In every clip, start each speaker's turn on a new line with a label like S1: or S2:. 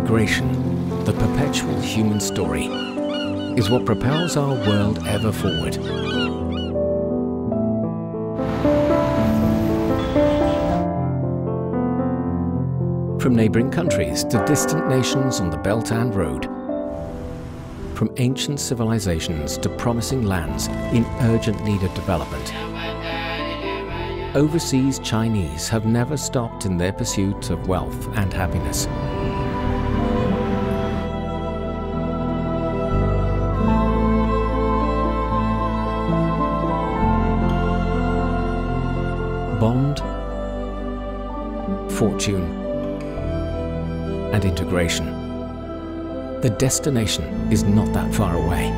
S1: Migration, the perpetual human story, is what propels our world ever forward. From neighboring countries to distant nations on the Belt and Road, from ancient civilizations to promising lands in urgent need of development, overseas Chinese have never stopped in their pursuit of wealth and happiness. Bond, fortune, and integration. The destination is not that far away.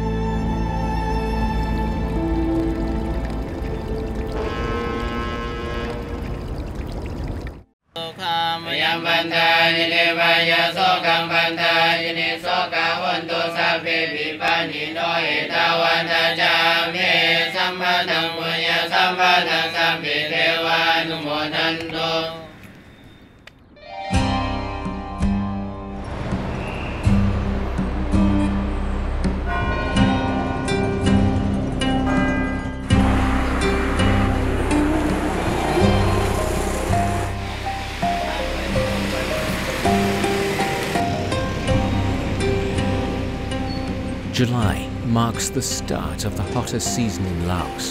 S1: July marks the start of the hottest season in Laos.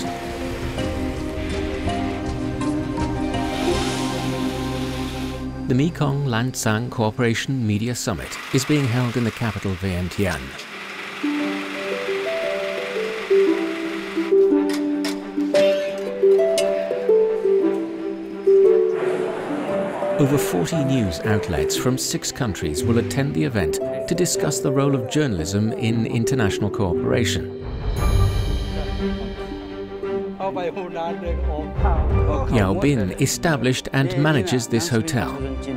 S1: The Mekong Landsang Cooperation Media Summit is being held in the capital Vientiane. Over 40 news outlets from 6 countries will attend the event to discuss the role of journalism in international cooperation. Yao Bin established and manages this hotel.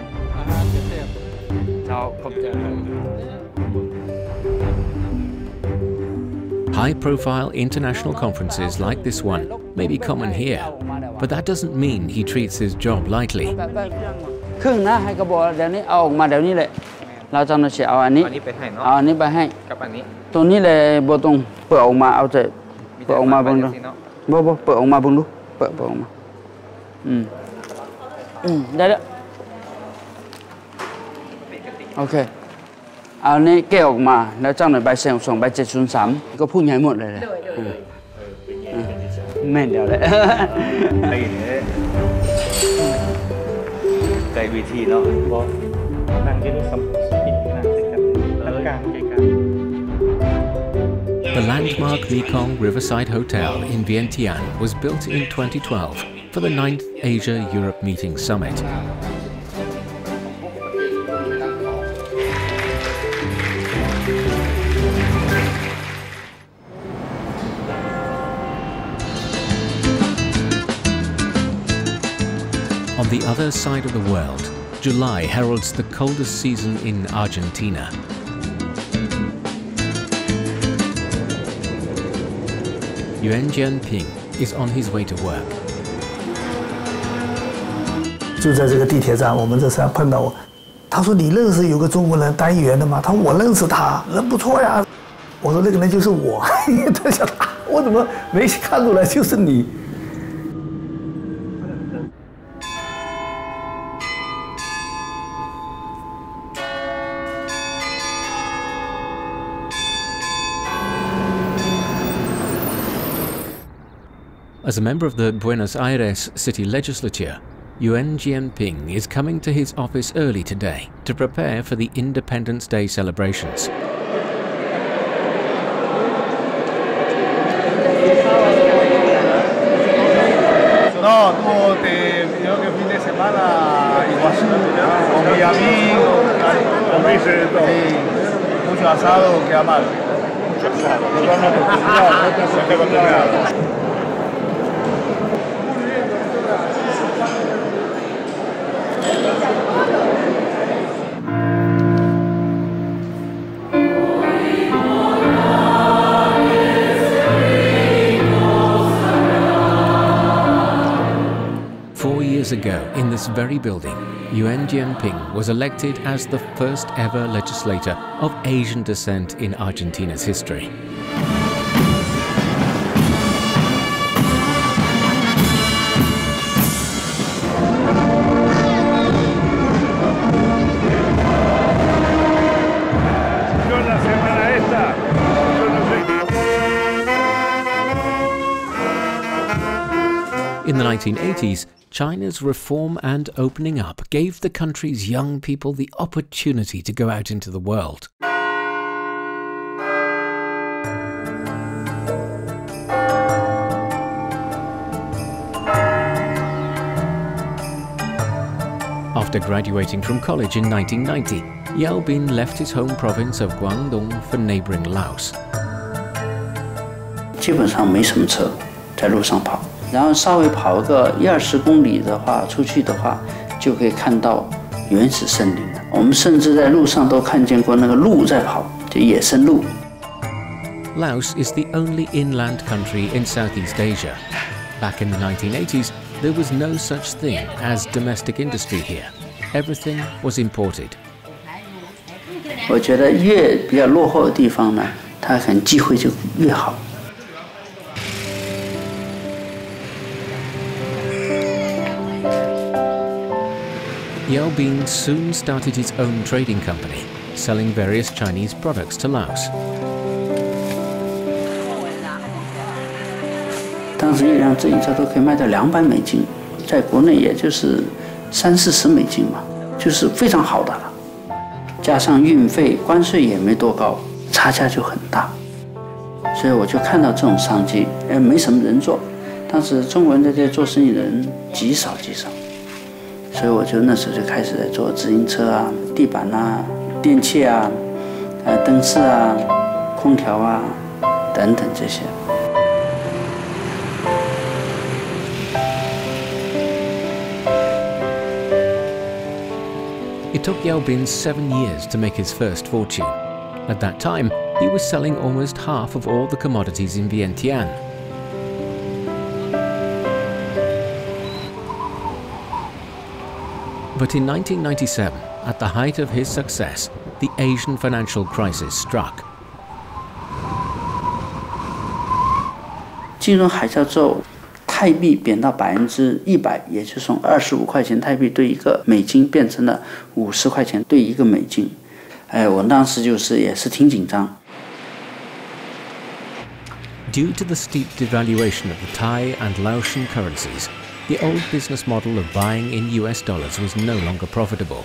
S1: High-profile international conferences like this one may be common here, but that doesn't mean he treats his job lightly.
S2: Okay. เอานี้แกะออกมาแล้วจ้างหน่อยใบเซลส่งใบ703ก็พูดง่ายหมดเลยแม่นเดียวเลยไกลวิธีเนาะนั่งที่นี่ครับนั่งติดกันตั้งกลางใจกลาง
S1: The Landmark Mekong Riverside Hotel in Vientiane was built in 2012 for the 9th Asia-Europe Meeting Summit. On the other side of the world, July heralds the coldest season in Argentina. Yuan Jianping is on his way to work.
S3: 就在这个地铁站，我们这时候碰到我，他说：“你认识有个中国人单元的吗？”他说：“我认识他，人不错呀。”我说：“那个人就是我。”他想：“我怎么没看出来就是你？”
S1: As a member of the Buenos Aires city legislature, Yuan Jianping is coming to his office early today to prepare for the Independence Day celebrations.
S4: No, creo que fin de semana igual con mi amigo, mucho asado, queda mal. No
S1: 4 years years ago, in this very building, Yuan Jianping was elected as the first ever legislator of Asian descent in Argentina's history. In the 1980s, China's reform and opening up gave the country's young people the opportunity to go out into the world. After graduating from college in 1990, Jianping left his home province of Guangdong for neighboring Laos.
S2: 基本上没什么车，在路上跑。 然后稍微跑个10-20公里的话，出去的话，就可以看到原始森林了。我们甚至在路上都看见过那个鹿在跑，就野生鹿。
S1: Laos is the only inland country in Southeast Asia. Back in the 1980s, there was no such thing as domestic industry here. Everything was imported.
S2: 我觉得越比较落后的地方呢，它可能机会就越好。
S1: Jianping soon started his own trading company, selling various Chinese products to Laos.
S2: 当时一辆自行车都可以卖到200美金，在国内也就是30-40美金嘛，就是非常好的了。加上运费、关税也没多高，差价就很大。所以我就看到这种商机，没什么人做，当时中国人在这做生意的人极少。 所以我就那时候就开始在做自行车啊、地板啊、电器啊、灯饰啊、空调啊等等这些。
S1: It took Jianping 7 years to make his first fortune. At that time, he was selling almost half of all the commodities in Vientiane. But in 1997, at the height of his success, the Asian financial crisis struck.
S2: 金融海啸之后，泰币贬到100%，也就是从25块钱泰币兑1个美金变成了50块钱兑1个美金。我当时也是挺紧张。
S1: Due to the steep devaluation of the Thai and Laotian currencies, the old business model of buying in US dollars was no longer profitable.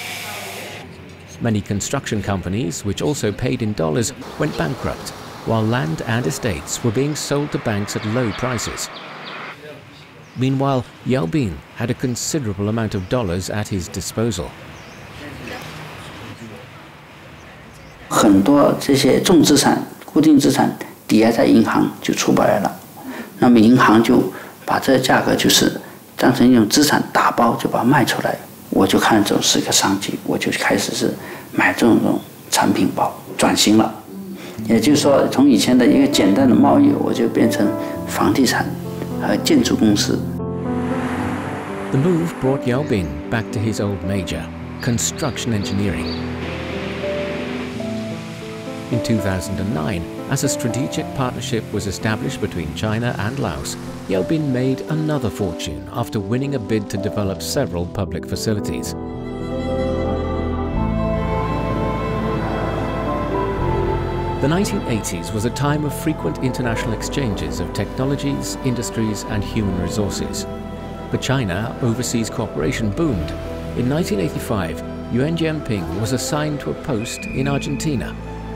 S1: Many construction companies, which also paid in dollars, went bankrupt, while land and estates were being sold to banks at low prices. Meanwhile, Jianping had a considerable amount of dollars at his disposal.
S2: 很多这些重资产、固定资产抵押在银行就出不来了，那么银行就 把这个价格就是当成一种资产打包，就把它卖出来。我就看这种是个商机，我就开始是买这种产品包，转型了。也就是说，从以前的一个简单的贸易，我就变成房地产和建筑公司。
S1: The move brought Jianping back to his old major, construction engineering. In 2009, as a strategic partnership was established between China and Laos, Jianping made another fortune after winning a bid to develop several public facilities. The 1980s was a time of frequent international exchanges of technologies, industries, and human resources. For China, overseas cooperation boomed. In 1985, Yuan Jianping was assigned to a post in Argentina.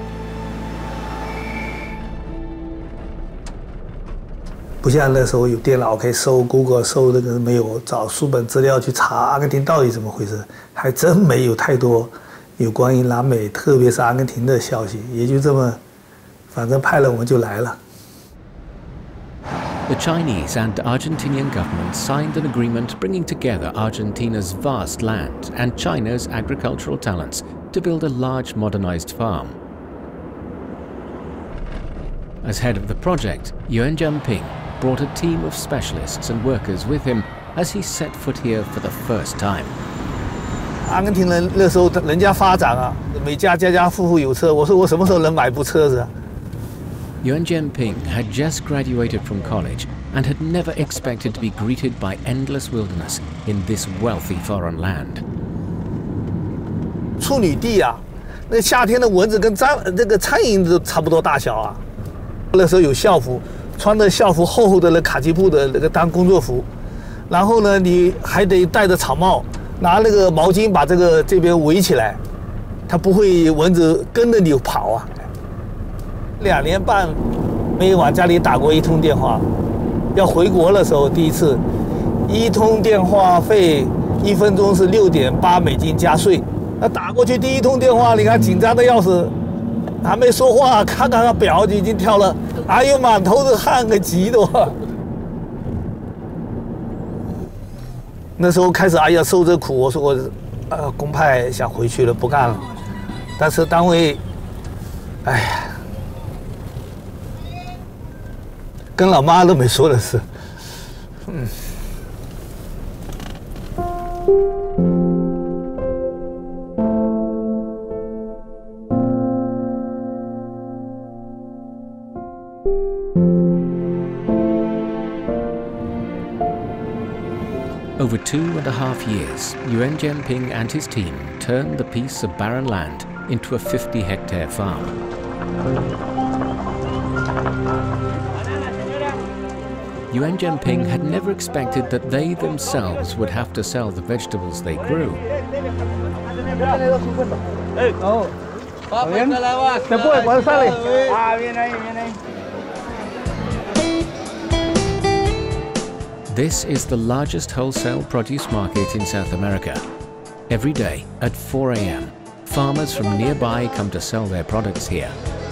S3: 不像那时候有电脑可以搜 Google 搜那个没有，找书本资料去查阿根廷到底怎么回事，还真没有太多有关于南美，特别是阿根廷的消息，也就这么，反正派了我们就来了。
S1: The Chinese and Argentinian governments signed an agreement bringing together Argentina's vast land and China's agricultural talents to build a large modernized farm. As head of the project, Yuan Jianping brought a team of specialists and workers with him as he set foot here for the first time.
S3: 阿根廷人那时候人家发展啊，每家家户户有车。我说我什么时候能买部车子啊？
S1: Yuan Jianping had just graduated from college and had never expected to be greeted by endless wilderness in this wealthy foreign land.
S3: 处女地啊，那夏天的蚊子跟这个苍蝇都差不多大小啊。那时候有校服，穿着校服厚厚的那卡其布的那个当工作服，然后呢，你还得戴着草帽，拿那个毛巾把这边围起来，它不会蚊子跟着你跑啊。2年半没往家里打过一通电话，要回国的时候第一次，一通电话费1分钟是6.8美金加税。 那打过去第一通电话，你看紧张的要死，还没说话，看看那表就已经跳了，哎呦满头的汗，给急的。那时候开始，哎呀受这苦，我说我公派想回去了，不干了。但是单位，哎呀，跟老妈都没说的是，
S1: Over 2.5 years, Yuan Jianping and his team turned the piece of barren land into a 50-hectare farm. Yuan Jianping had never expected that they themselves would have to sell the vegetables they grew. This is the largest wholesale produce market in South America. Every day at 4 a.m., farmers from nearby come to sell their products here.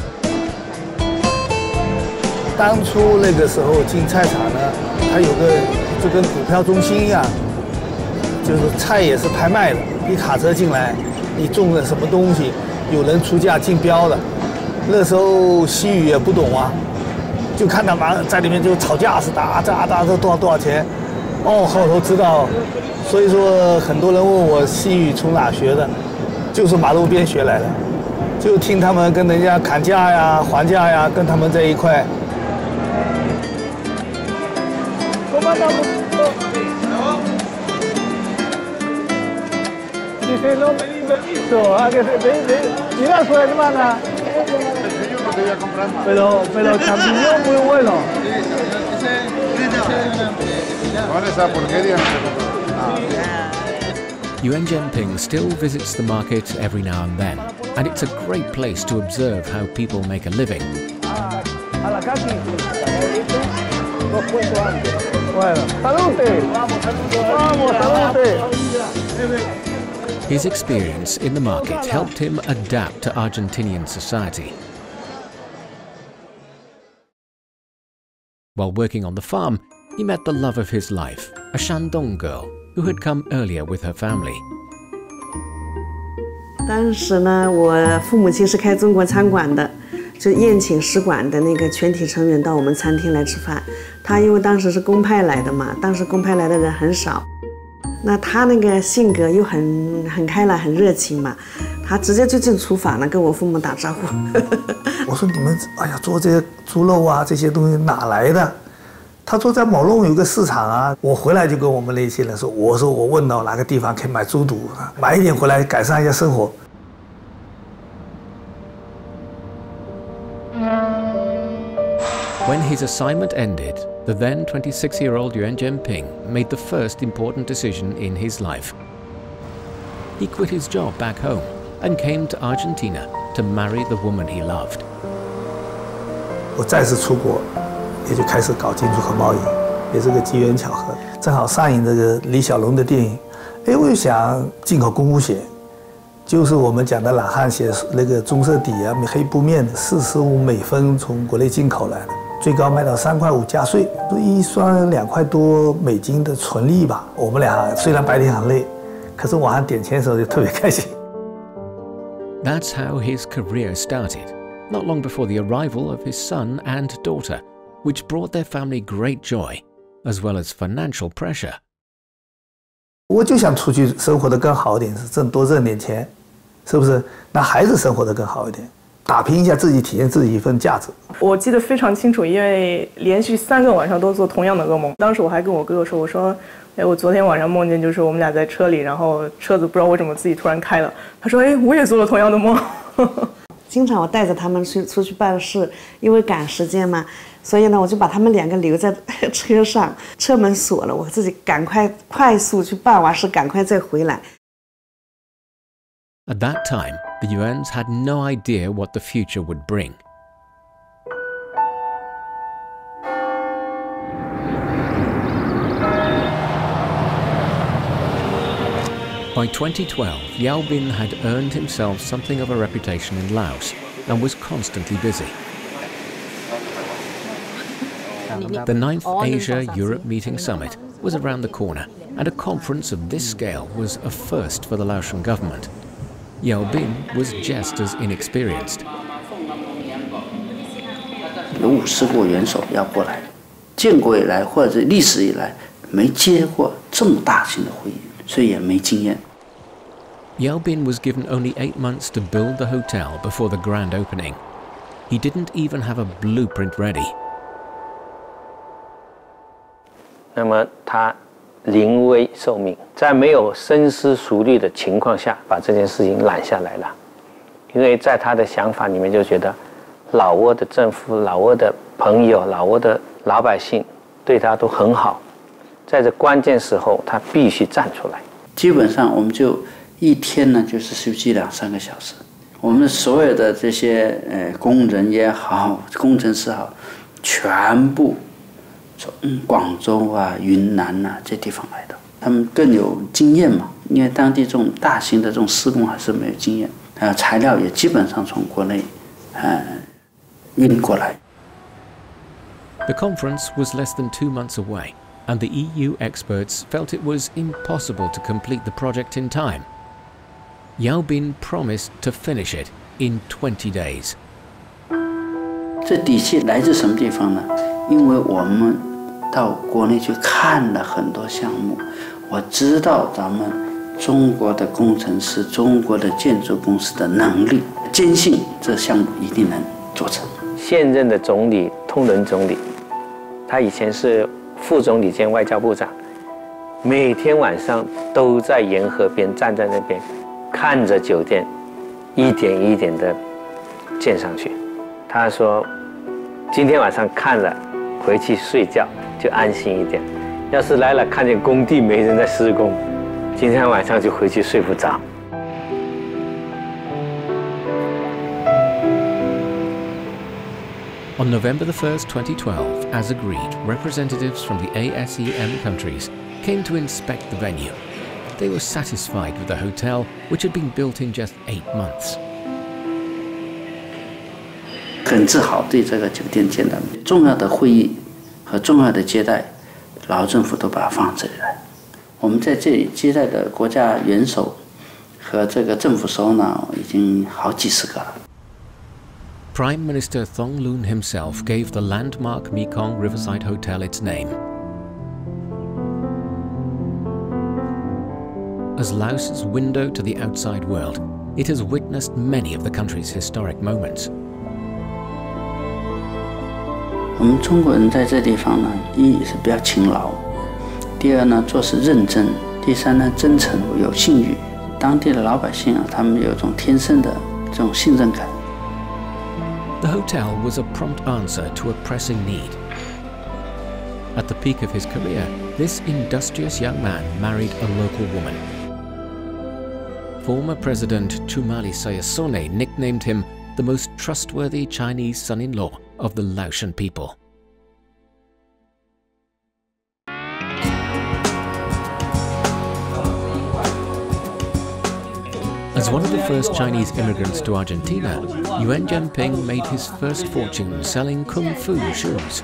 S3: 当初那个时候进菜场呢，它有个就跟股票中心一样，就是菜也是拍卖的，一卡车进来，你种的什么东西，有人出价竞标的。那时候西语也不懂啊。 就看到马在里面就吵架似的，这多少钱？哦，后头知道，所以说很多人问我西语从哪学的，就是马路边学来的，就听他们跟人家砍价呀、还价呀，跟他们在一块。Pero champiñón muy bueno.
S1: Yuan Jianping still visits the market every now and then, and it's a great place to observe how people make a living. His experience in the market helped him adapt to Argentinian society. While working on the farm, he met the love of his life, a Shandong girl who had come earlier with her family.
S5: 当时呢，我父母亲是开中国餐馆的，就宴请使馆的那个全体成员到我们餐厅来吃饭。他因为当时是公派来的嘛，当时公派来的人很少，那他那个性格又很开朗、很热情嘛，他直接就进厨房了，跟我父母打招呼。
S3: 我说你们，哎呀，做这些猪肉啊，这些东西哪来的？他说在某弄有个市场啊。我回来就跟我们那些人说，我说我问到哪个地方可以买猪肚，买一点回来改善一下生活。
S1: When his assignment ended, the then 26-year-old Yuan Jianping made the first important decision in his life. He quit his job back home and came to Argentina to marry the woman he loved.
S3: 我再次出国，也就开始搞进出口贸易，也是个机缘巧合。正好上映这个李小龙的电影，哎，我就想进口功夫鞋，就是我们讲的懒汉鞋，那个棕色底啊，黑布面的，45美分从国内进口来的，最高卖到3.5块加税，一双2块多美金的纯利吧。我们俩虽然白天很累，可是晚上点钱的时候就特别开心。
S1: That's how his career started, not long before the arrival of his son and daughter, which brought their family great joy, as well as financial pressure.
S3: 我就想出去生活得更好一点，多挣点钱，是不是？那孩子生活得更好一点，打拼一下自己，体现自己一份价值。
S6: 我记得非常清楚，因为连续3个晚上都做同样的噩梦。当时我还跟我哥哥说，我说，哎，我昨天晚上梦见就是我们俩在车里，然后车子不知道为什么自己突然开了。他说，哎，我也做了同样的梦。
S5: 经常我带着他们出去办事，因为赶时间嘛，所以呢，我就把他们2个留在车上，车门锁了，我自己快速去办完事，赶快再回来。
S1: At that time, the Yuans had no idea what the future would bring. By 2012, Yao Bin had earned himself something of a reputation in Laos and was constantly busy. The 9th Asia-Europe Meeting Summit was around the corner, and a conference of this scale was a first for the Laotian government. Yao Bin was just as inexperienced.
S2: 有50个元首要过来，建国以来或者历史以来没接过这么大型的会议，所以也没经验。
S1: Yao Bin was given only 8 months to build the hotel before the grand opening. He didn't even have a blueprint ready.
S7: 那么他临危受命，在没有深思熟虑的情况下，把这件事情揽下来了。因为在他的想法里面就觉得，老挝的政府、老挝的朋友、老挝的老百姓对他都很好，在这关键时候他必须站出来。
S2: 基本上我们就一天呢就是休息2、3个小时。我们所有的这些工人也好，工程师好，全部从广州啊、云南啊这地方来的，他们更有经验嘛。因为当地这种大型的这种施工还是没有经验，材料也基本上从国内运过来。
S1: The conference was less than 2 months away, and the EU experts felt it was impossible to complete the project in time. Yao Bin promised to finish it in 20 days.
S2: 这底气来自什么地方呢？因为我们到国内去看了很多项目，我知道咱们中国的工程师、中国的建筑公司的能力，坚信这项目一定能做成。
S7: 现任的总理通伦总理，他以前是副总理兼外交部长，每天晚上都在沿河边站在那边。 看着酒店一点一点的建上去，他说：“今天晚上看了，回去睡觉就安心一点。要是来了看见工地没人在施工，今天晚上就回去睡不着。”
S1: On November 1st, 2012, as agreed, representatives from the ASEM countries came to inspect the venue. They were satisfied with the hotel, which had been built in just 8 months.
S2: 很自豪对这个酒店建的重要的会议和重要的接待，老政府都把它放这里来。我们在这里接待的国家元首和这个政府首脑已经好几十个了。
S1: Prime Minister Thong Loon himself gave the Landmark Mekong Riverside Hotel its name. As Laos's window to the outside world, it has witnessed many of the country's historic moments.
S2: 我们中国人在这地方呢，一是比较勤劳，第二呢做事认真，第三呢真诚有信誉。当地的老百姓啊，他们有一种天生的这种信任感。
S1: The hotel was a prompt answer to a pressing need. At the peak of his career, this industrious young man married a local woman. Former President Chumali Sayasone nicknamed him the most trustworthy Chinese son-in-law of the Laotian people. As one of the first Chinese immigrants to Argentina, Yuan Jianping made his first fortune selling kung fu shoes.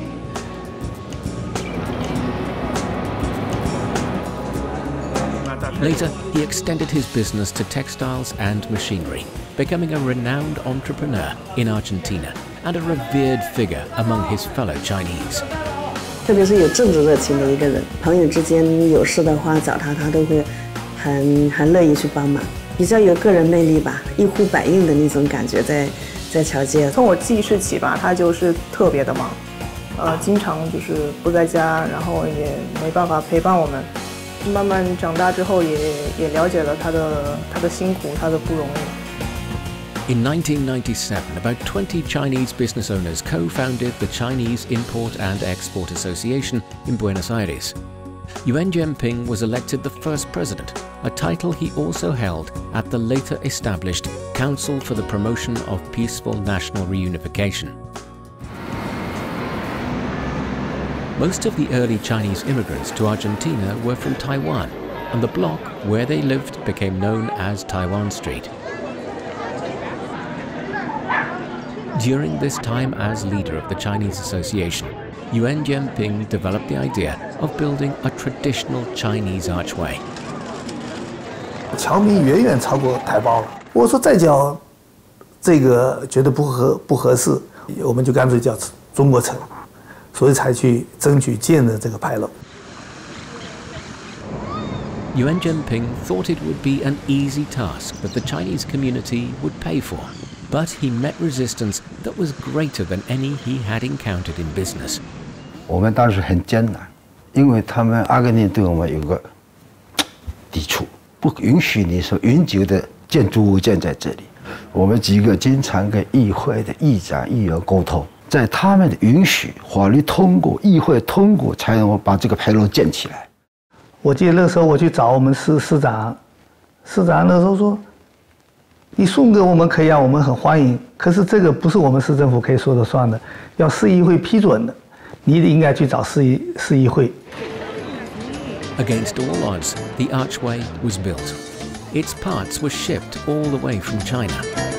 S1: Later, he extended his business to textiles and machinery, becoming a renowned entrepreneur in Argentina and a revered figure among his fellow Chinese.
S5: 特别是有政治热情的一个人，朋友之间有事的话找他，他都会很乐意去帮忙，比较有个人魅力吧，一呼百应的那种感觉在侨街。
S6: 从我记事起吧，他就是特别的忙，经常就是不在家，然后也没办法陪伴我们。慢慢长大之后也了解了他的辛苦，他的不容易。
S1: In 1997, about 20 Chinese business owners co-founded the Chinese Import and Export Association in Buenos Aires. Yuan Jianping was elected the first president, a title he also held at the later established Council for the Promotion of Peaceful National Reunification. Most of the early Chinese immigrants to Argentina were from Taiwan, and the block where they lived became known as Taiwan Street. During this time as leader of the Chinese Association, Yuan Jianping developed the idea of building a traditional Chinese archway.
S3: 侨民远远超过台胞了。我说再叫这个觉得不合适，我们就干脆叫中国城，所以才去争取建的这个牌楼。
S1: Yuan Jianping thought it would be an easy task that the Chinese community would pay for, but he met resistance that was greater than any he had encountered in business.
S8: 我们当时很艰难，因为他们阿根廷对我们有个抵触，不允许你说永久的建筑物建在这里。我们几个经常跟议会的议长、议员沟通，在他们的允许、法律通过、议会通过，才能把这个牌楼建起来。
S3: 我记得那时候我去找我们市长，市长那时候说：“你送给我们可以啊，我们很欢迎。可是这个不是我们市政府可以说了算的，要市议会批准的，你应该去找市议会。”
S1: Against all odds, the archway was built. Its parts were shipped all the way from China.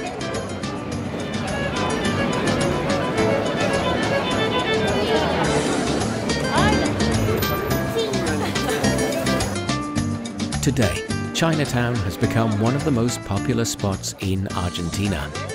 S1: Today, Chinatown has become one of the most popular spots in Argentina.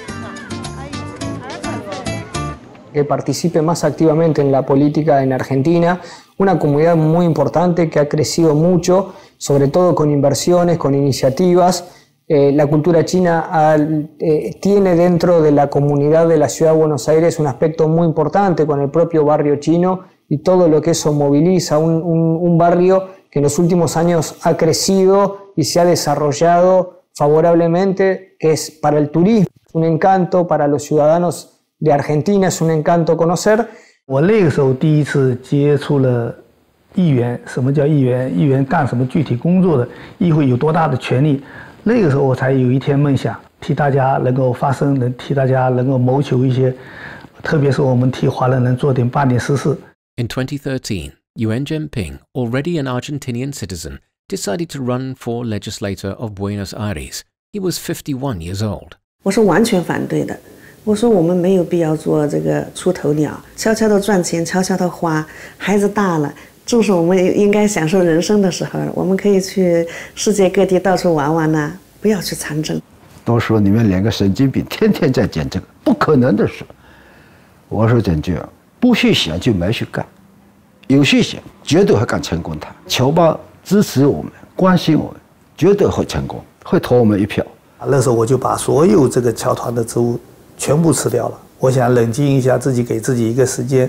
S9: Que participe más activamente en la política en Argentina, una comunidad muy importante que ha crecido mucho, sobre todo con inversiones, con iniciativas. La cultura china tiene dentro de la comunidad de la ciudad de Buenos Aires un aspecto muy importante con el propio barrio chino y todo lo que eso moviliza, un barrio que en los últimos años ha crecido y se ha desarrollado favorablemente, que es para el turismo, un encanto para los ciudadanos de Argentina, es un encanto conocer.
S3: 我那个时候第一次接触了议员，什么叫议员？议员干什么具体工作的？议会有多大的权力？那个时候我才有一天梦想，替大家能够发声，替大家能够谋求一些，特别是我们替华人能做点办点实事。
S1: In 2013, Yuan Jianping, already an Argentinian citizen, decided to run for legislator of Buenos Aires. He was 51 years old.
S5: 我是完全反对的。我说我们没有必要做这个出头鸟，悄悄的赚钱，悄悄的花。孩子大了，正是我们应该享受人生的时候，我们可以去世界各地到处玩玩呐，不要去参政。
S8: 都说你们两个神经病，天天在讲这个，不可能的事。我说真句，不去想就没去干，有去想，绝对会干成功的。侨胞支持我们，关心我们，绝对会成功，会投我们一票。
S3: 那时候我就把所有这个侨团的职务全部辞掉了，我想冷静一下，自己给自己一个时间。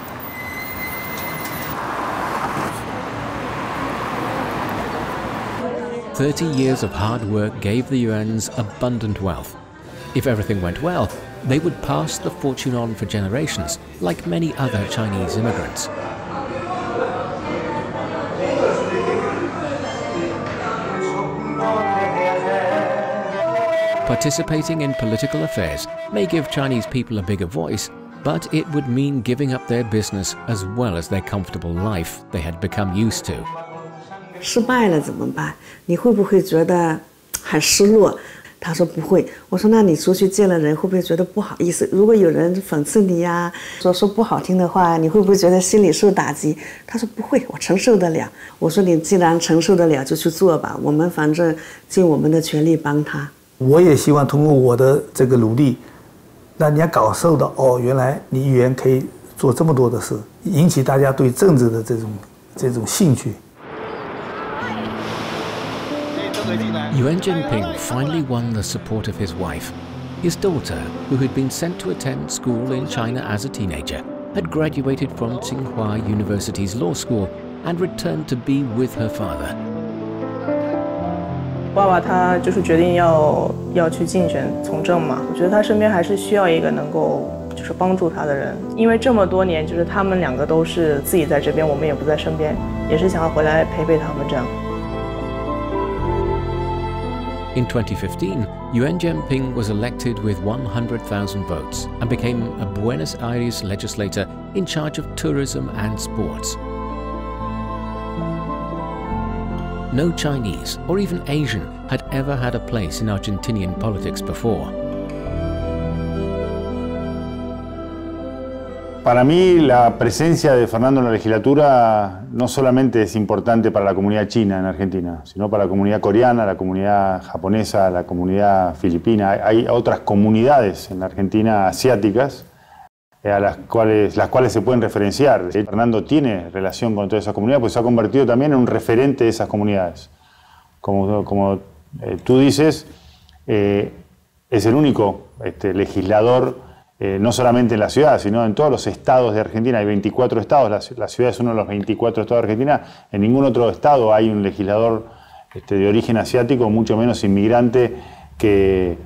S1: 30 years of hard work gave the Yuans abundant wealth. If everything went well, they would pass the fortune on for generations, like many other Chinese immigrants. Participating in political affairs may give Chinese people a bigger voice, but it would mean giving up their business as well as their comfortable life they had become used to.
S5: 失败了怎么办？你会不会觉得很失落？他说不会。我说那你出去见了人，会不会觉得不好意思？如果有人讽刺你呀，说不好听的话，你会不会觉得心里受打击？他说不会，我承受得了。我说你既然承受得了，就去做吧。我们反正尽我们的全力帮他。
S3: 我也希望通过我的这个努力，让人家感受到哦，原来你议员可以做这么多的事，引起大家对政治的这种兴趣。
S1: Yuan Jianping finally won the support of his wife. His daughter, who had been sent to attend school in China as a teenager, had graduated from Tsinghua University's law school and returned to be with her father.
S6: 爸爸他就是决定要去竞选从政嘛，我觉得他身边还是需要一个能够就是帮助他的人，因为这么多年就是他们两个都是自己在这边，我们也不在身边，也是想要回来陪陪他们这样。
S1: In 2015, Yuan Jianping was elected with 100,000 votes and became a Buenos Aires legislator in charge of tourism and sports. No Chinese or even Asian had ever had a place in Argentinian politics before.
S10: Para mí, la presencia de Fernando en la legislatura no solamente es importante para la comunidad china en Argentina, sino para la comunidad coreana, la comunidad japonesa, la comunidad filipina. Hay otras comunidades en la Argentina asiáticas a las cuales se pueden referenciar. Fernando tiene relación con toda esa comunidad, pues se ha convertido también en un referente de esas comunidades. Como tú dices, es el único legislador no solamente en la ciudad, sino en todos los estados de Argentina. Hay 24 estados, la ciudad es uno de los 24 estados de Argentina. En ningún otro estado hay un legislador de origen asiático, mucho menos inmigrante, que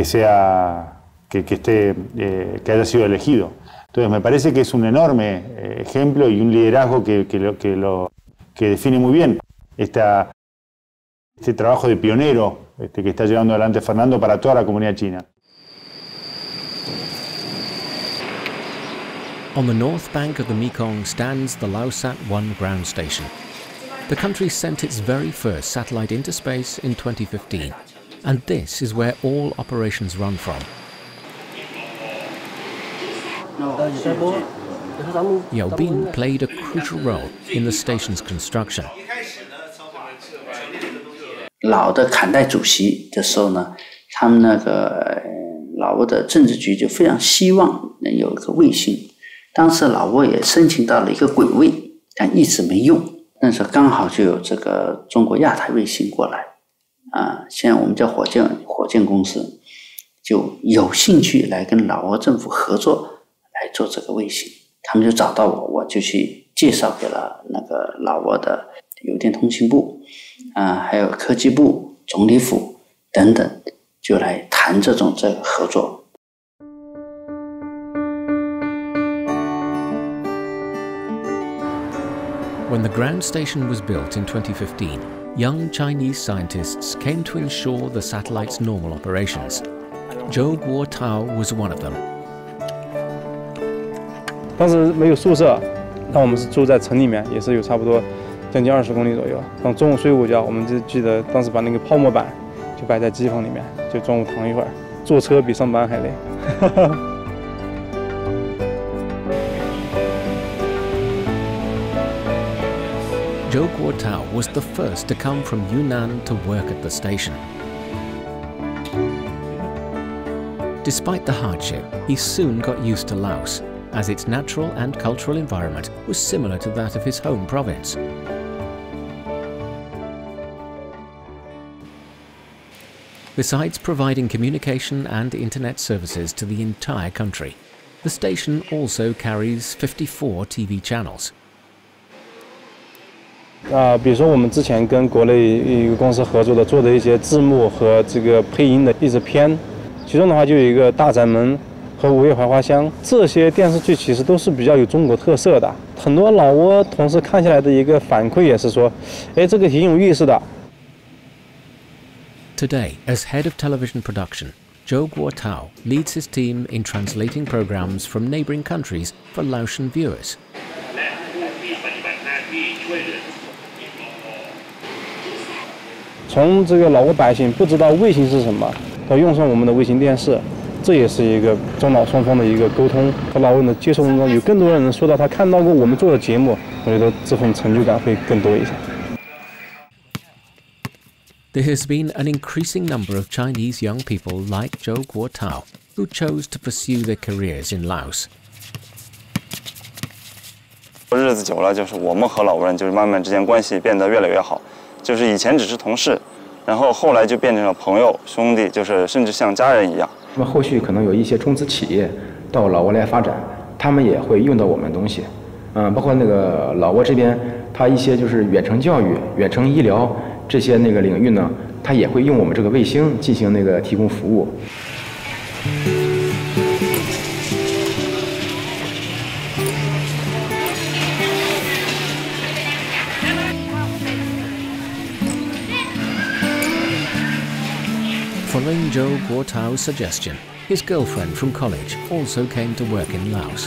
S10: haya sido elegido. Entonces me parece que es un enorme ejemplo y un liderazgo que define muy bien este trabajo de pionero que está llevando adelante Fernando para toda la comunidad china.
S1: On the north bank of the Mekong stands the Laosat 1 ground station. The country sent its very first satellite into space in 2015, and this is where all operations run from. Yao Bin played a crucial role in the station's construction.
S2: 老的坎代主席的时候呢，他们那个老挝的政治局就非常希望能有一个卫星。当时老挝也申请到了一个轨卫，但一直没用。那时候刚好就有这个中国亚太卫星过来，现在我们叫火箭公司就有兴趣来跟老挝政府合作来做这个卫星。他们就找到我，我就去介绍给了那个老挝的邮电通信部，还有科技部、总理府等等，就来谈这个合作。
S1: When the ground station was built in 2015, young Chinese scientists came to ensure the satellite's normal operations. Zhou Guotao was one of them.
S11: 当时没有宿舍，那我们是住在城里面，也是有差不多将近20公里左右。等中午睡午觉，我们就记得当时把那个泡沫板就摆在机房里面，就中午躺一会儿。坐车比上班还累。
S1: Zhou Guotao was the first to come from Yunnan to work at the station. Despite the hardship, he soon got used to Laos, as its natural and cultural environment was similar to that of his home province. Besides providing communication and internet services to the entire country, the station also carries 54 TV channels.
S11: 比如说我们之前跟国内一个公司合作的，做的一些字幕和这个配音的译制片，其中的话就有一个《大宅门》和《午夜槐花香》，这些电视剧其实都是比较有中国特色的。很多老挝同事看下来的一个反馈也是说，哎，这个挺有意思的。
S1: Today, as head of television production, Zhou Guotao leads his team in translating programs from neighboring countries for Laotian viewers.
S11: 从这个老挝百姓不知道卫星是什么，到用上我们的卫星电视，这也是一个中老双方的一个沟通和老挝人的接触当中，有更多人说到他看到过我们做的节目，我觉得这份成就感会更多一些。
S1: There has been an increasing number of Chinese young people like Zhou Guotao who chose to pursue their careers in Laos.
S12: 日子久了，就是我们和老挝人就是慢慢之间关系变得越来越好，就是以前只是同事，然后后来就变成了朋友、兄弟，就是甚至像家人一样。
S13: 那么后续可能有一些中资企业到老挝来发展，他们也会用到我们东西，包括那个老挝这边，它一些就是远程教育、远程医疗这些那个领域呢，它也会用我们这个卫星进行那个提供服务。
S1: Following Zhou Guotao's suggestion, his girlfriend from college also came to work in Laos.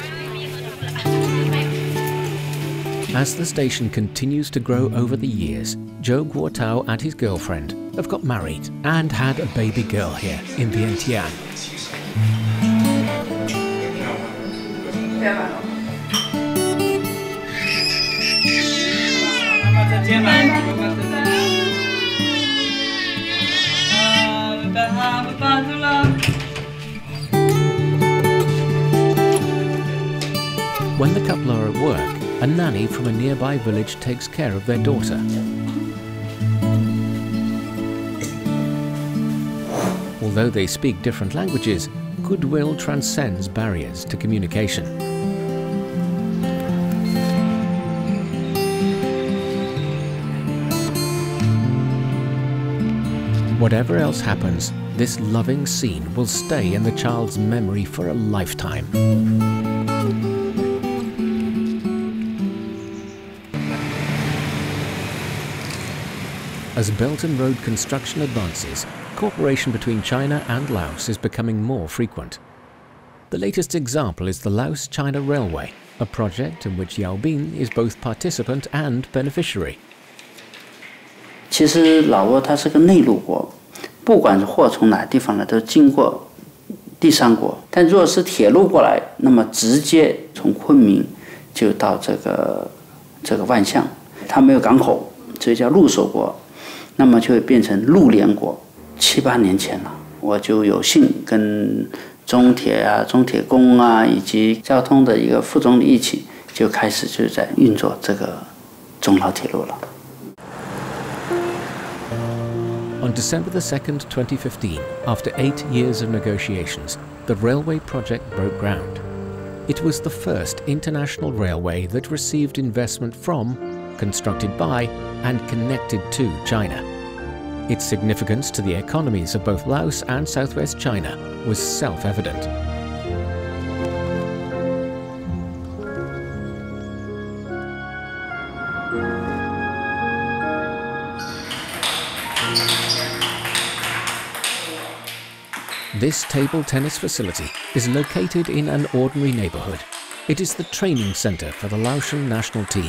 S1: As the station continues to grow over the years, Zhou Guotao and his girlfriend have got married and had a baby girl here in Vientiane. When the couple are at work, a nanny from a nearby village takes care of their daughter. Although they speak different languages, goodwill transcends barriers to communication. Whatever else happens, this loving scene will stay in the child's memory for a lifetime. As Belt and Road construction advances, cooperation between China and Laos is becoming more frequent. The latest example is the Laos-China Railway, a project in which Yao Bin is both participant and beneficiary.
S2: 其实老挝它是个内陆国，不管是货从哪地方来，都经过第三国。但如果是铁路过来，那么直接从昆明就到这个万象，它没有港口，所以叫陆守国。那么就会变成陆联国。7、8年前了，我就有幸跟中铁啊、中铁工啊以及交通的一个副总理一起，就开始就在运作这个中老铁路了。
S1: On December 2nd, 2015, after 8 years of negotiations, the railway project broke ground. It was the first international railway that received investment from, constructed by, and connected to China. Its significance to the economies of both Laos and Southwest China was self-evident. This table tennis facility is located in an ordinary neighborhood. It is the training center for the Laotian national team.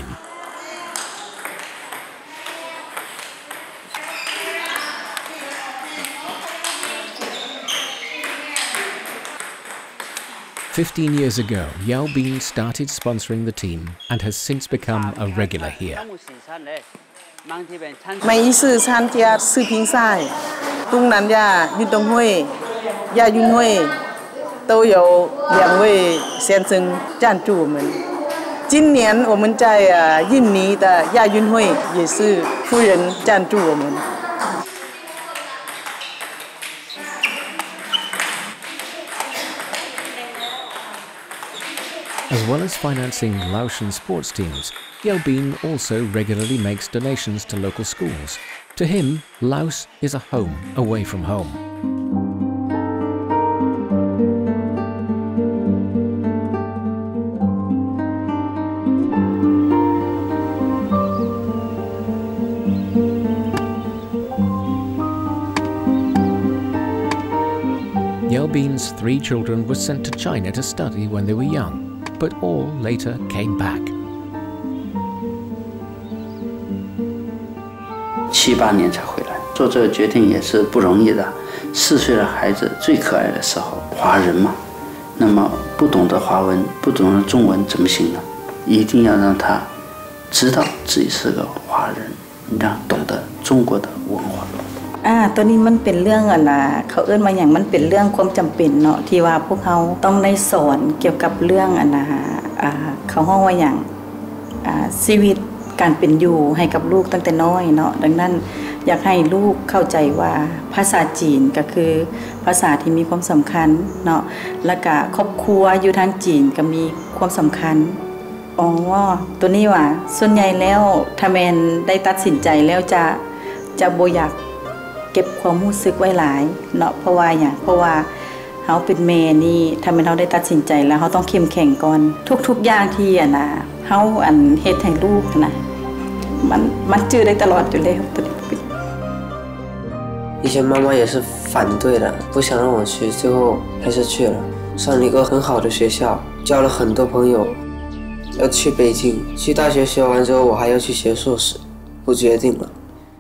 S1: "15 years ago, Yao Bin started sponsoring the team and has since become a regular here.
S14: 每一次参加世乒赛，东南亚运动会、亚运会都有2位先生赞助我们。今年我们在印尼的亚运会也是夫人赞助我们。
S1: As well as financing Laotian sports teams, Yao Bin also regularly makes donations to local schools. To him, Laos is a home away from home. Yao Bin's 3 children were sent to China to study when they were young, but all later came back.
S2: 7、8年才回来，做这个决定也是不容易的。4岁的孩子最可爱的时候，华人嘛，那么不懂得华文，不懂得中文怎么行呢？一定要让他知道自己是个华人，让懂得中国的文化。
S15: ตัวนี้มันเป็นเรื่องเขาเอิ้นมาอย่างมันเป็นเรื่องความจำเป็นเนาะที่ว่าพวกเขาต้องได้สอนเกี่ยวกับเรื่องเขาห้องว่าอย่างชีวิตการเป็นอยู่ให้กับลูกตั้งแต่น้อยเนาะดังนั้นอยากให้ลูกเข้าใจว่าภาษาจีนก็คือภาษาที่มีความสำคัญเนาะแล้วก็ครอบครัวอยู่ทางจีนก็มีความสำคัญตัวนี้ว่าส่วนใหญ่แล้วถ้าแมนได้ตัดสินใจแล้วจะบ่อยากเก็บความรู้สึกไว้หลายเนาะเพราะว่าเฮาเป็นแม่นี่ถ้าแม่นเฮาได้ตัดสินใจแล้วเฮาต้องเข้มแข็งก่อนทุกอย่างที่นะเฮาเฮ็ดให้ลูกนะมันจื้อได้ตลอดอยู่เลยครับ
S16: 以前妈妈也是反对的，不想让我去，最后还是去了，上了一个很好的学校，交了很多朋友。要去北京，去大学学完之后，我还要去学硕士，我决定了。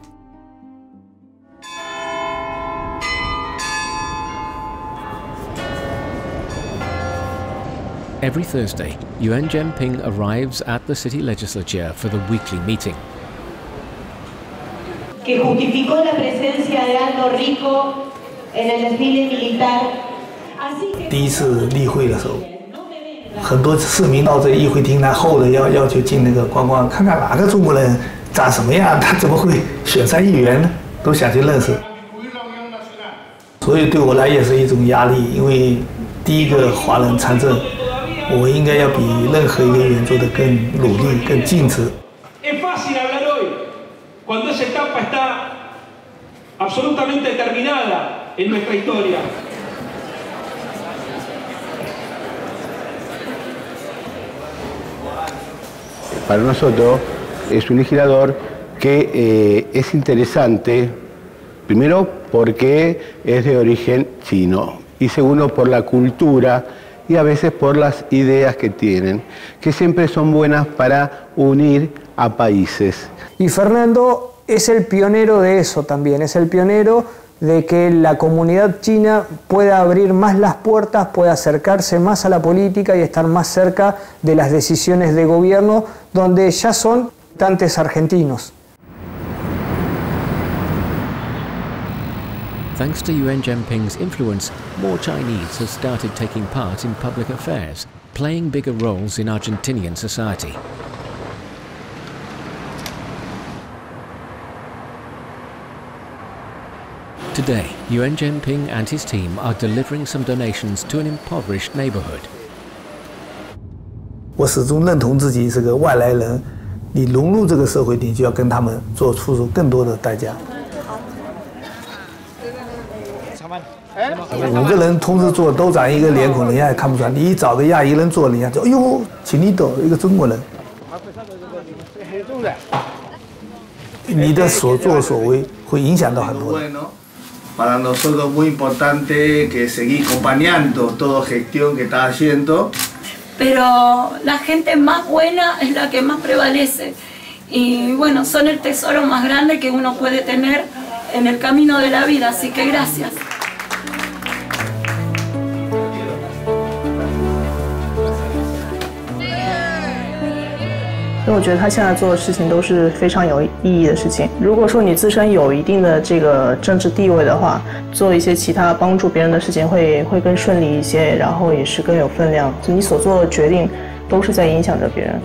S1: Every Thursday, Yuan Jianping arrives at the city legislature for the weekly meeting.
S17: Que justificó la presencia de Aldo Rico en el desfile militar.
S3: 第一次例会的时候，很多市民到这议会厅来候着要求进那个观光，看看哪个中国人长什么样，他怎么会选上议员呢？都想去认识。所以对我来也是一种压力，因为第一个华人参政，我应该要比任何一个人做得更努力、更尽职。
S18: Cuando esa etapa está absolutamente terminada en nuestra historia.
S19: Para nosotros es un legislador que es interesante, primero porque es de origen chino y segundo por la cultura y a veces por las ideas que tienen, que siempre son buenas para unir a países.
S9: Y Fernando es el pionero de eso también, es el pionero de que la comunidad china pueda abrir más las puertas, pueda acercarse más a la política y estar más cerca de las decisiones de gobierno, donde ya son habitantes argentinos.
S1: Thanks to Yuan Jianping's influence, more Chinese have started taking part in public affairs, playing bigger roles in Argentinian society. Today, Yuan Jianping and his team are delivering some donations to an impoverished neighborhood.
S3: 我始终认同自己是个外来人，你融入这个社会，你就要跟他们付出更多的代价。5个人同时做都长一个脸孔，人家也看不出来。你一找个亚裔人做，人家就哎呦，请你懂一个中国人。你的所作所为会影响到很多人。
S20: Para nosotros muy importante que seguir acompañando toda gestión que está haciendo.
S21: Pero la gente más buena es la que más prevalece. Y bueno, son el tesoro más grande que uno puede tener en el camino de la vida, así que gracias.
S6: 所以我觉得他现在做的事情都是非常有意义的事情。如果说你自身有一定的这个政治地位的话，做一些其他帮助别人的事情会更顺利一些，然后也是更有分量。你所做的决定都是在影响着别人。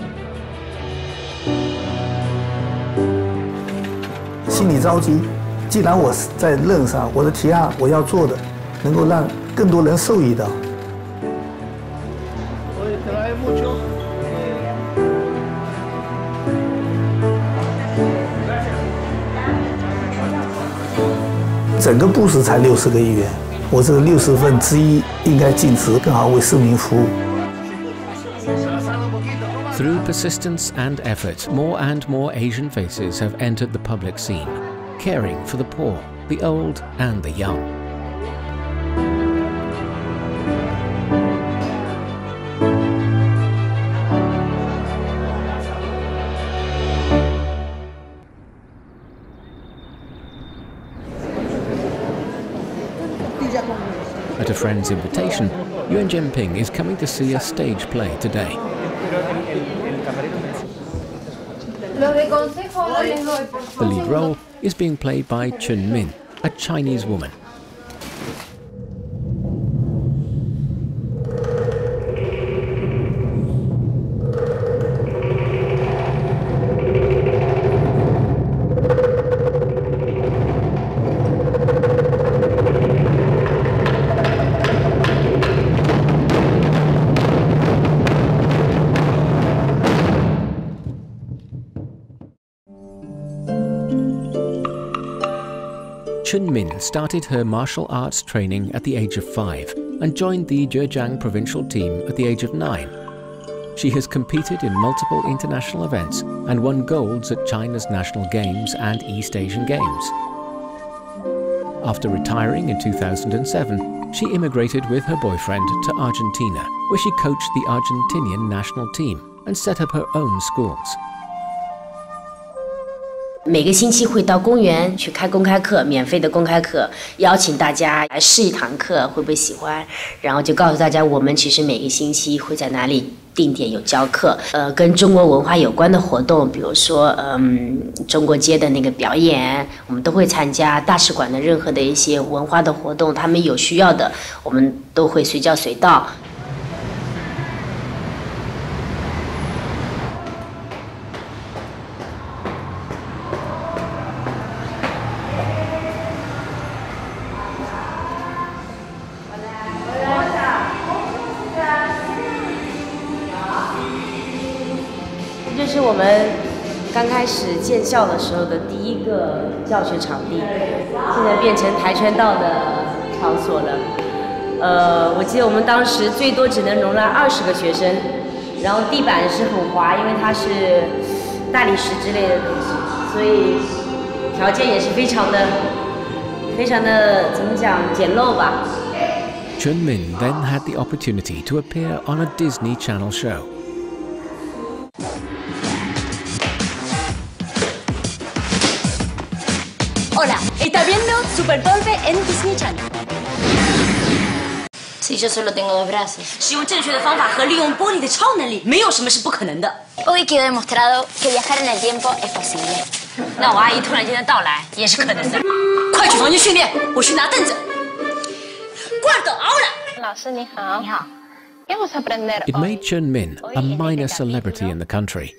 S3: 心里着急，既然我在任上，我的提案我要做的，能够让更多人受益到。整个部市才60个议员，我这个1/60应该尽职，更好为市民服务。
S1: Through persistence and effort, more and more Asian faces have entered the public scene, caring for the poor, the old and the young. At a friend's invitation, Yuan Jianping is coming to see a stage play today. The lead role is being played by Chun Min, a Chinese woman. Chunmin started her martial arts training at the age of 5 and joined the Zhejiang provincial team at the age of 9. She has competed in multiple international events and won golds at China's National Games and East Asian Games. After retiring in 2007, she immigrated with her boyfriend to Argentina, where she coached the Argentinian national team and set up her own schools.
S4: 每个星期会到公园去开公开课，免费的公开课，邀请大家来试一堂课，会不会喜欢？然后就告诉大家，我们其实每个星期会在哪里定点有教课，跟中国文化有关的活动，比如说中国街的那个表演，我们都会参加。大使馆的任何的一些文化的活动，他们有需要的，我们都会随叫随到。 这是我们刚开始建校的时候的第一个教学场地，现在变成跆拳道的场所了。我记得我们当时最多只能容纳20个学生，然后地板是很滑，因为它是大理石之类的东西，所以条件也是非常的怎么讲简陋吧。
S1: Chunmin then had the opportunity to appear on a Disney Channel show.
S22: Hola, ¿está viendo Super Golpe en Disney Channel?
S21: Si yo solo tengo 2 brazos. 使用正确的方法和利用玻璃的超能力，没有什么是不可能的。Hoy quedó demostrado que viajar en el tiempo es posible. 那我阿姨突然间的到来也是可能的。快去房间训练，我去拿凳子。Cuarto, ahora.
S22: 老师你好。你好。
S1: It made Chunmin a minor celebrity in the country.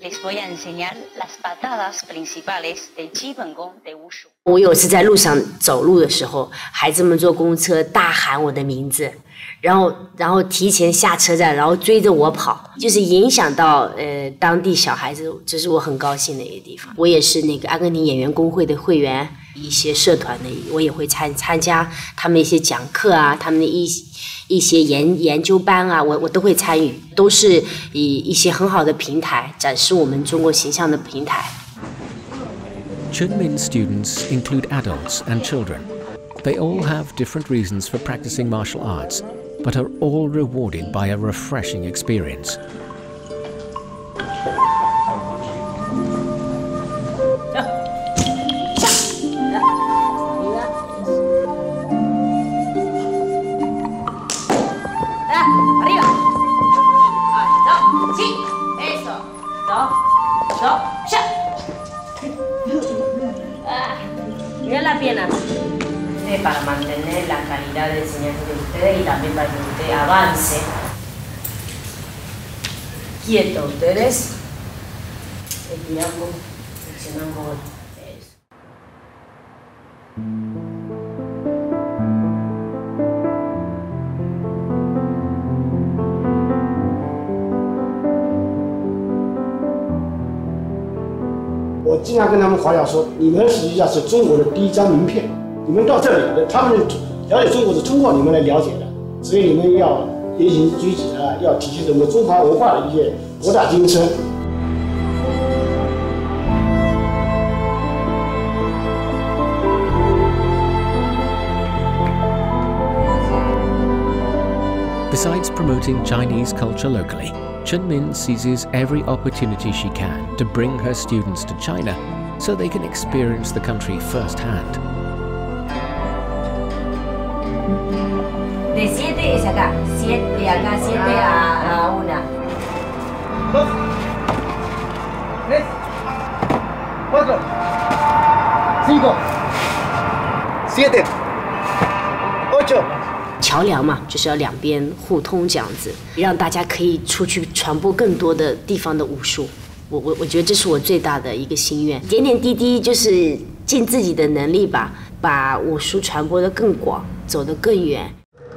S4: 我有次在路上走路的时候，孩子们坐公车大喊我的名字，然后提前下车站，然后追着我跑，就是影响到当地小孩子，这是我很高兴的一个地方。我也是那个阿根廷演员工会的会员，一些社团的我也会参加他们一些讲课啊，他们的一些研究班啊，我都会参与，都是以一些很好的平台展示我们中国形象的平台。
S1: Chunmin students include adults and children. They all have different reasons for practicing martial arts, but are all rewarded by a refreshing experience.
S4: Mira la pierna. Para mantener la calidad de enseñanza de ustedes y también para que usted avance. Quieto ustedes. Estiramos, flexionamos. Eso.
S3: 我经常跟他们夸耀说，你们实际上是中国的第一张名片。你们到这里，他们了解中国是通过你们来了解的，所以你们要言行举止啊，要体现我们中华文化的一些博大精深。
S1: Besides promoting Chinese culture locally, Chunmin seizes every opportunity she can to bring her students to China so they can experience the country firsthand.
S4: De 7 es acá, 7 de acá, 7 a 1.
S3: 2, 3, 4, 5, 7, 8.
S4: 桥梁嘛，就是要两边互通这样子，让大家可以出去传播更多的地方的武术。我觉得这是我最大的一个心愿，点点滴滴就是尽自己的能力吧，把武术传播得更广，走得更远。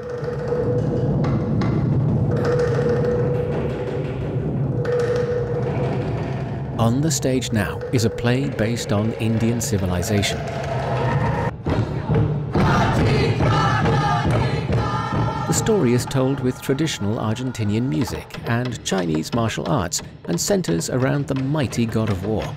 S1: On the stage now is a play based on Indian civilization. story is told with traditional Argentinian music and Chinese martial arts and centers around the mighty god of war.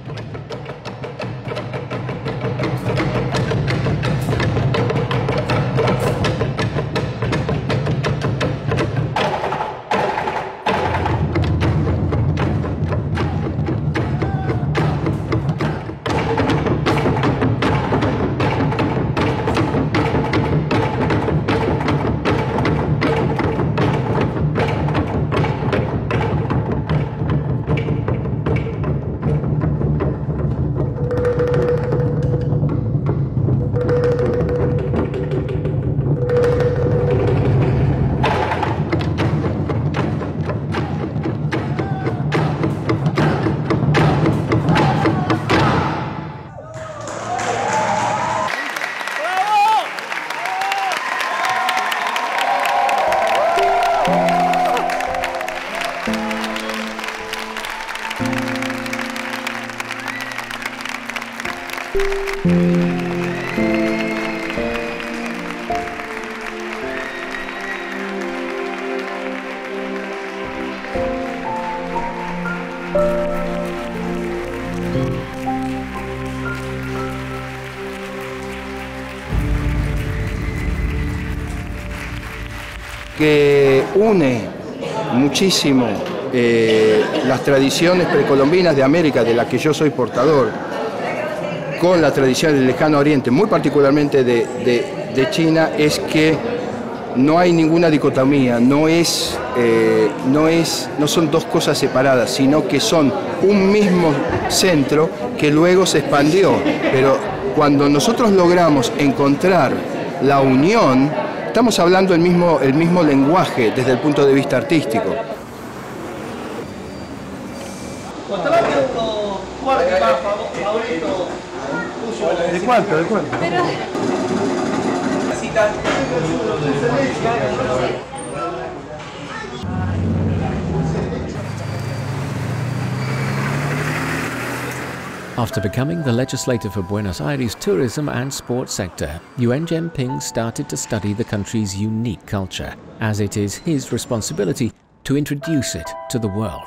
S7: Que une muchísimo las tradiciones precolombinas de América, de las que yo soy portador, con la tradición del Lejano Oriente, muy particularmente de China, es que no hay ninguna dicotomía, no son dos cosas separadas, sino que son un mismo centro que luego se expandió. Pero cuando nosotros logramos encontrar la unión, estamos hablando el mismo lenguaje desde el punto de vista artístico.
S3: ¿De cuánto? ¿De cuánto?
S1: After becoming the legislator for Buenos Aires' tourism and sports sector, Yuan Jianping started to study the country's unique culture, as it is his responsibility to introduce it to the world.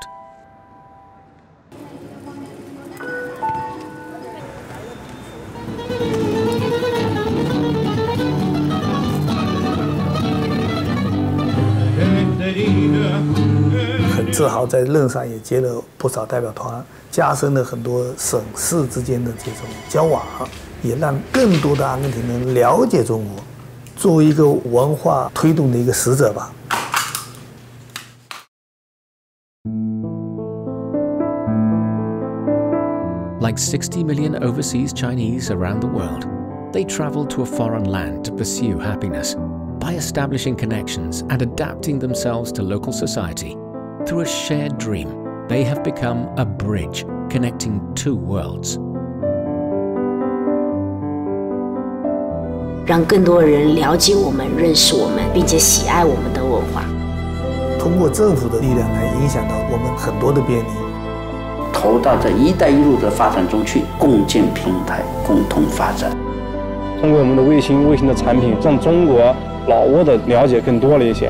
S3: 很自豪，在任上也接了不少代表团，加深了很多省市之间的这种交往，也让更多的阿根廷人了解中国，作为一个文化推动的一个使者吧。
S1: Like 60 million overseas Chinese around the world, they travel to a foreign land to pursue happiness. By establishing connections and adapting themselves to local society, through a shared dream, they have become a bridge connecting two worlds.
S4: 让更多人了解我们、认识我们，并且喜爱我们的文化。
S3: 通过政府的力量来影响到我们很多的便利，
S2: 投到这“一带一路”的发展中去，共建平台，共同发展。
S11: 通过我们的卫星的产品，让中国老挝的了解更多了一些。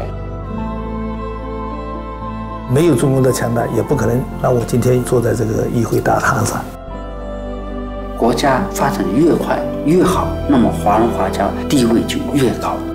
S3: 没有中国的强大，也不可能让我今天坐在这个议会大堂上。
S2: 国家发展越快越好，那么华人华侨地位就越高。